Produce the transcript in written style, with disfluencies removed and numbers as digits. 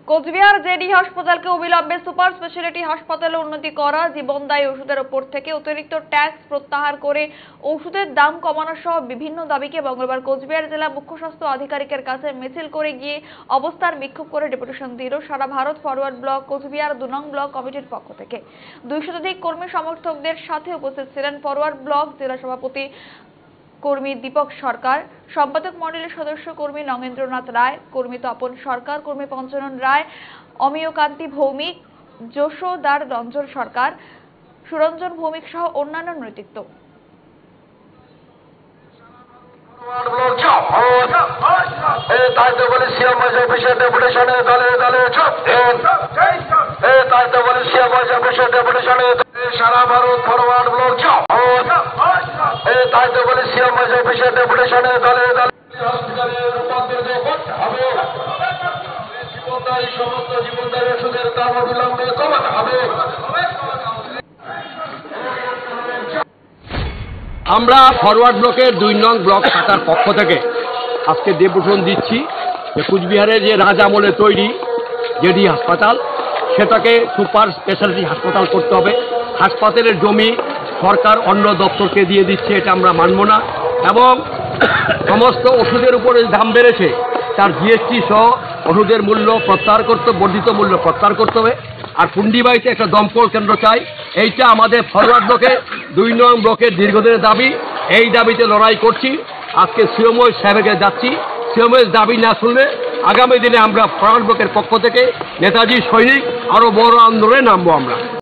Cooch Behar JD হাসপাতালকে অবিলম্বে super speciality হাসপাতালে উন্নতি করা, জীবনদায়ী ওষুধের উপর থেকে অতিরিক্ত ট্যাক্স প্রত্যাহার করে ওষুধের দাম কমানো সহ বিভিন্ন দাবিকে মঙ্গলবার কোচবিহার জেলা মুখ্য স্বাস্থ্য আধিকারিকের কাছে মিছিল করে গিয়ে অবস্থান বিক্ষোভ করে ডেপুটেশন দিল সারা ভারত ফরওয়ার্ড ব্লক কোচবিহার 2 নং ব্লক কমিটির পক্ষ থেকে। 200 শতাধিক কর্মী সমর্থকদের সাথে উপস্থিত ছিলেন ফরওয়ার্ড ব্লক জেলা সভাপতি কর্মী দীপক সরকার, সম্পাদক মণ্ডলীর সদস্য কর্মী নগেন্দ্রনাথ রায়, কর্মী তপন সরকার, কর্মী পঞ্চানন রায়, অমিয়কান্তি ভৌমিক, যশোদার রঞ্জন সরকার, সুরঞ্জন ভৌমিক সহ অন্যান্য নেতৃত্ব। সারা ভারত ফরওয়ার্ড ব্লক তাই তো বলে সিএম অফিসের ডেপুটেশনে দলে দলে রূপান্তরিত করতে হবে। জীবনদায়ী সমস্ত জীবনদায়ী ওষুধের দাম অবিলম্বে কমাতে হবে। আমরা ফরওয়ার্ড ব্লকের 2 নং ব্লক শাখার পক্ষ থেকে আজকে ডেপুটেশন দিচ্ছি যে কুচবিহারের যে রাজ আমলে তৈরি জেডি হাসপাতাল সেটাকে সুপার স্পেশালিটি হাসপাতাল করতে হবে। হাসপাতালের জমি সরকার অন্য দপ্তরকে দিয়ে দিচ্ছে, এটা আমরা মানব না। এবং সমস্ত ওষুধের উপরে দাম বেড়েছে, তার জিএসটি সহ ওষুধের মূল্য প্রত্যাহার করতে, বর্ধিত মূল্য প্রত্যাহার করতে হবে। আর পুন্ডিবাড়িতে একটা দমকল কেন্দ্র চাই, এইটা আমাদের ফরওয়ার্ড ব্লকের 2 নং ব্লকের দীর্ঘদিনের দাবি। এই দাবিতে লড়াই করছি। আজকে সিএমও সাহেবকে যাচ্ছি। সিএমওর দাবি না শুনলে আগামী দিনে আমরা ফরওয়ার্ড ব্লকের পক্ষ থেকে নেতাজি সৈনিক আরও বড় আন্দোলনে নামবো আমরা।